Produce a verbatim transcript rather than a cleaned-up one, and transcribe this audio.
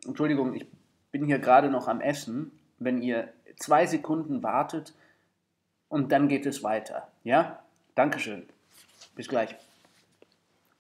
Entschuldigung, ich bin hier gerade noch am Essen. Wenn ihr zwei Sekunden wartet und dann geht es weiter. Ja? Dankeschön. Bis gleich.